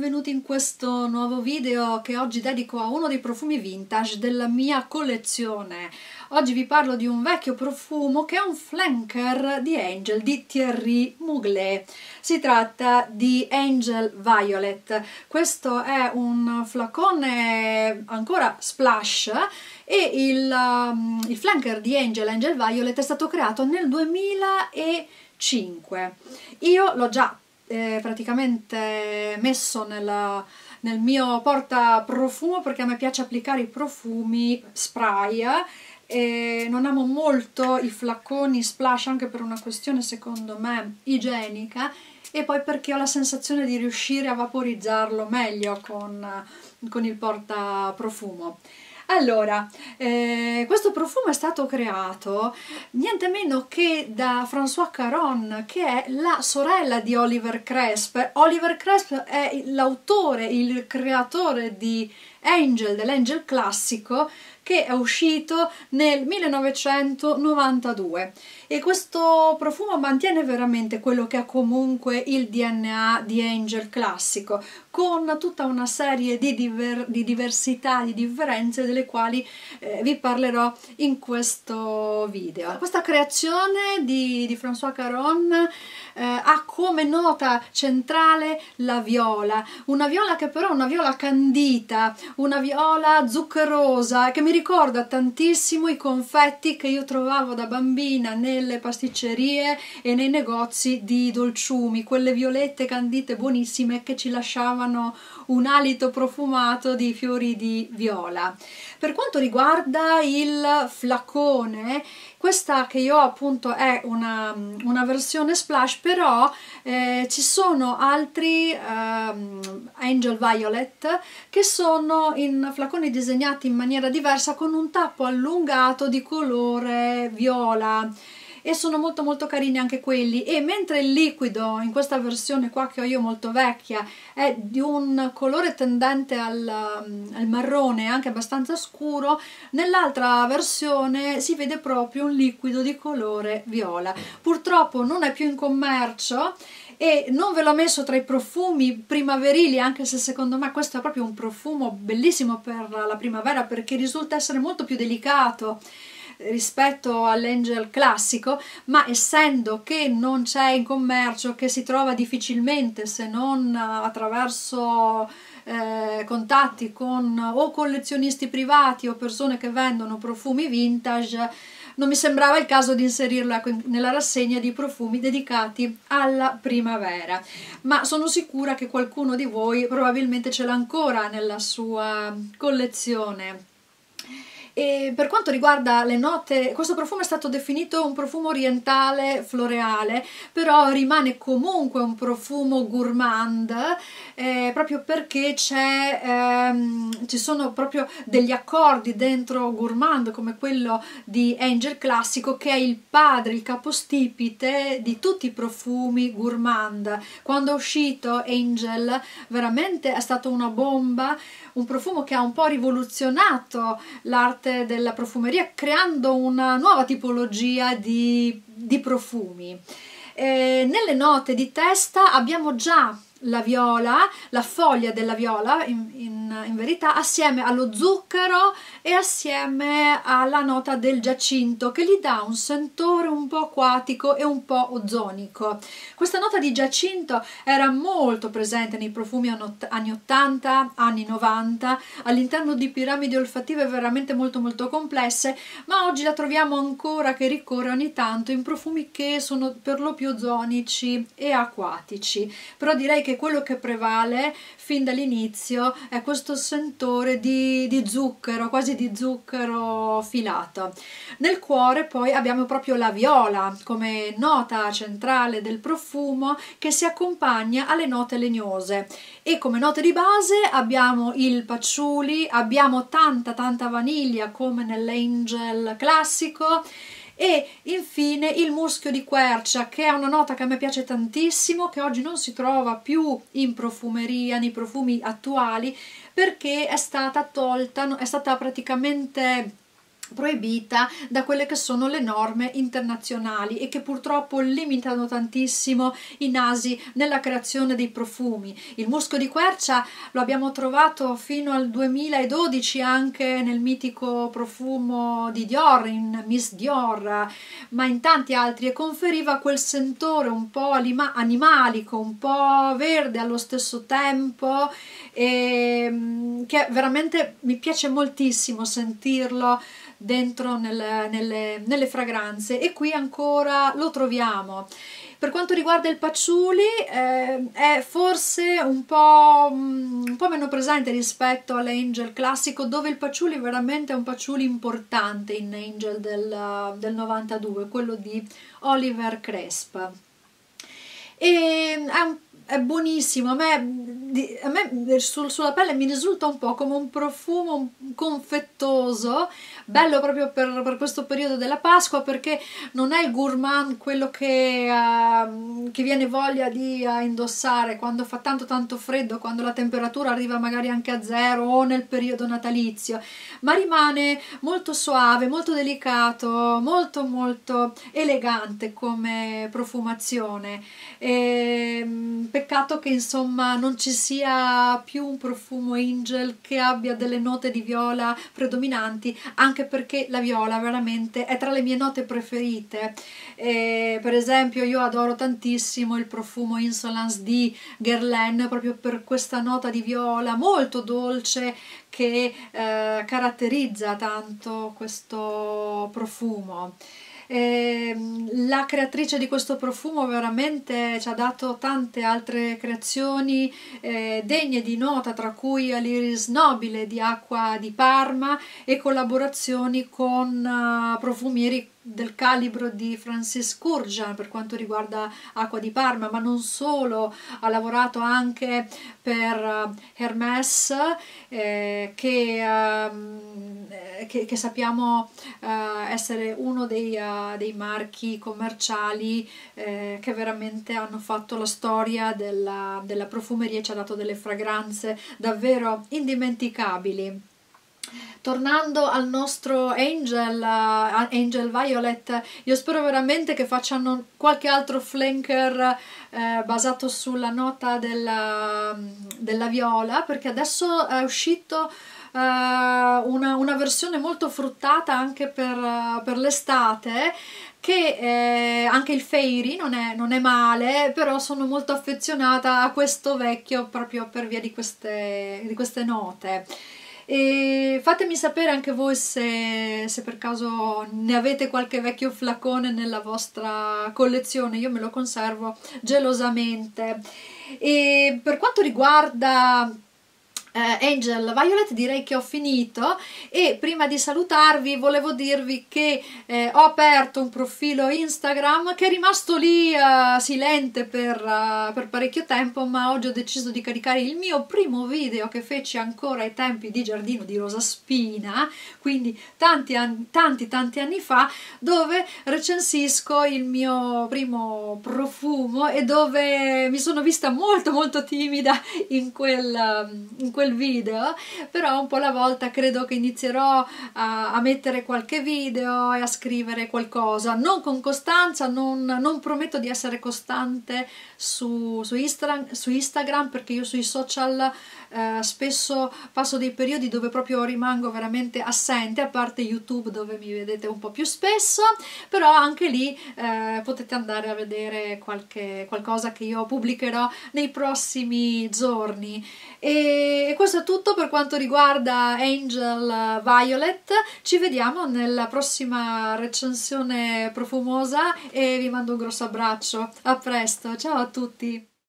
benvenuti in questo nuovo video che oggi dedico a uno dei profumi vintage della mia collezione. Oggi vi parlo di un vecchio profumo che è un flanker di Angel di Thierry Mugler. Si tratta di Angel Violet. Questo è un flacone ancora splash e il flanker di Angel Violet è stato creato nel 2005. Io l'ho già praticamente messo nel mio portaprofumo perché a me piace applicare i profumi spray e non amo molto i flaconi splash, anche per una questione secondo me igienica, e poi perché ho la sensazione di riuscire a vaporizzarlo meglio con il portaprofumo. Allora, questo profumo è stato creato niente meno che da Françoise Caron, che è la sorella di Oliver Cresp. Oliver Cresp è l'autore, il creatore di Angel, dell'Angel classico, che è uscito nel 1992, e questo profumo mantiene veramente quello che è comunque il DNA di Angel classico, con tutta una serie di diversità, di differenze delle quali vi parlerò in questo video. Questa creazione di Françoise Caron ha come nota centrale la viola, una viola che però è una viola candita, una viola zuccherosa che mi ricorda tantissimo i confetti che io trovavo da bambina nelle pasticcerie e nei negozi di dolciumi, quelle violette candite buonissime che ci lasciavano un alito profumato di fiori di viola. Per quanto riguarda il flacone, questa che io ho appunto è una versione splash, però ci sono altri Angel Violet che sono in flaconi disegnati in maniera diversa, con un tappo allungato di colore viola, e sono molto carini anche quelli. E mentre il liquido in questa versione qua che ho io, molto vecchia, è di un colore tendente al marrone, anche abbastanza scuro, nell'altra versione si vede proprio un liquido di colore viola. Purtroppo non è più in commercio e non ve l'ho messo tra i profumi primaverili, anche se secondo me questo è proprio un profumo bellissimo per la primavera, perché risulta essere molto più delicato rispetto all'Angel classico, ma essendo che non c'è in commercio, che si trova difficilmente se non attraverso contatti con o collezionisti privati o persone che vendono profumi vintage, non mi sembrava il caso di inserirla nella rassegna di profumi dedicati alla primavera, ma sono sicura che qualcuno di voi probabilmente ce l'ha ancora nella sua collezione. E per quanto riguarda le note, questo profumo è stato definito un profumo orientale floreale, però rimane comunque un profumo gourmand, proprio perché ci sono proprio degli accordi dentro gourmand, come quello di Angel classico, che è il padre, il capostipite di tutti i profumi gourmand. Quando è uscito Angel veramente è stato una bomba, un profumo che ha un po' rivoluzionato l'arte della profumeria, creando una nuova tipologia di profumi. Nelle note di testa abbiamo già la viola, la foglia della viola in verità, assieme allo zucchero e assieme alla nota del giacinto, che gli dà un sentore un po' acquatico e un po' ozonico. Questa nota di giacinto era molto presente nei profumi anni 80, anni 90, all'interno di piramidi olfattive veramente molto complesse, ma oggi la troviamo ancora che ricorre ogni tanto in profumi che sono per lo più ozonici e acquatici. Però direi che quello che prevale fin dall'inizio è questo sentore di zucchero, quasi di zucchero filato. Nel cuore poi abbiamo proprio la viola come nota centrale del profumo, che si accompagna alle note legnose, e come note di base abbiamo il patchouli, abbiamo tanta vaniglia come nell'Angel classico, e infine il muschio di quercia, che è una nota che a me piace tantissimo, che oggi non si trova più in profumeria, nei profumi attuali, perché è stata tolta, è stata praticamente proibita da quelle che sono le norme internazionali e che purtroppo limitano tantissimo i nasi nella creazione dei profumi. Il musco di quercia lo abbiamo trovato fino al 2012 anche nel mitico profumo di Dior, in Miss Dior, ma in tanti altri, e conferiva quel sentore un po' animalico, un po' verde allo stesso tempo, che veramente mi piace moltissimo sentirlo dentro nelle fragranze, e qui ancora lo troviamo. Per quanto riguarda il patchouli, è forse un po' meno presente rispetto all'Angel classico, dove il patchouli veramente è un patchouli importante in Angel del 92, quello di Oliver Cresp. E è buonissimo, a me sulla pelle mi risulta un po' come un profumo confettoso, bello proprio per questo periodo della Pasqua, perché non è il gourmand, quello che viene voglia di indossare quando fa tanto freddo, quando la temperatura arriva magari anche a 0 o nel periodo natalizio, ma rimane molto suave, molto delicato, molto elegante come profumazione. Peccato che insomma non ci sia più un profumo Angel che abbia delle note di viola predominanti, anche perché la viola veramente è tra le mie note preferite. Per esempio io adoro tantissimo il profumo Insolence di Guerlain, proprio per questa nota di viola molto dolce che caratterizza tanto questo profumo. La creatrice di questo profumo veramente ci ha dato tante altre creazioni degne di nota, tra cui l'Iris Nobile di Acqua di Parma e collaborazioni con profumieri del calibro di Francis Kurkdjian per quanto riguarda Acqua di Parma, ma non solo, ha lavorato anche per Hermès, che sappiamo essere uno dei marchi commerciali che veramente hanno fatto la storia della profumeria e ci ha dato delle fragranze davvero indimenticabili. Tornando al nostro Angel Violet, io spero veramente che facciano qualche altro flanker basato sulla nota della viola, perché adesso è uscito una versione molto fruttata anche per l'estate, che anche il Fairy non è male, però sono molto affezionata a questo vecchio proprio per via di queste note. E fatemi sapere anche voi se per caso ne avete qualche vecchio flacone nella vostra collezione, io me lo conservo gelosamente. E per quanto riguarda Angel Violet direi che ho finito, e prima di salutarvi volevo dirvi che ho aperto un profilo Instagram che è rimasto lì silente per parecchio tempo, ma oggi ho deciso di caricare il mio primo video che feci ancora ai tempi di Giardino di Rosa Spina, quindi tanti anni fa, dove recensisco il mio primo profumo e dove mi sono vista molto timida in quel video, però un po' alla volta credo che inizierò a mettere qualche video e a scrivere qualcosa, non con costanza, non prometto di essere costante su Instagram, perché io sui social spesso passo dei periodi dove proprio rimango veramente assente, a parte YouTube dove mi vedete un po' più spesso, però anche lì potete andare a vedere qualcosa che io pubblicherò nei prossimi giorni. E questo è tutto per quanto riguarda Angel Violet. Ci vediamo nella prossima recensione profumosa e vi mando un grosso abbraccio. A presto, ciao a tutti!